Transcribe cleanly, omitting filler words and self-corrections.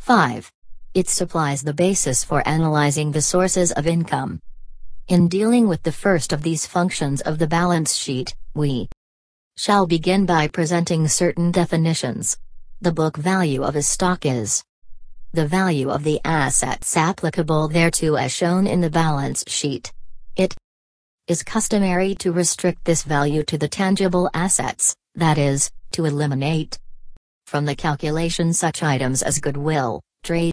5. It supplies the basis for analyzing the sources of income. In dealing with the first of these functions of the balance sheet, we shall begin by presenting certain definitions. The book value of a stock is the value of the assets applicable thereto as shown in the balance sheet. It is customary to restrict this value to the tangible assets, that is, to eliminate from the calculation such items as goodwill, trade